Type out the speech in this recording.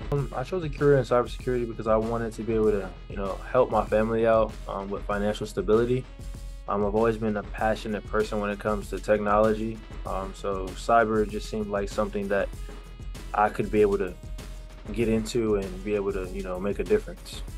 I chose a career in cybersecurity because I wanted to be able to, help my family out with financial stability. I've always been a passionate person when it comes to technology. So cyber just seemed like something that I could be able to get into and be able to, make a difference.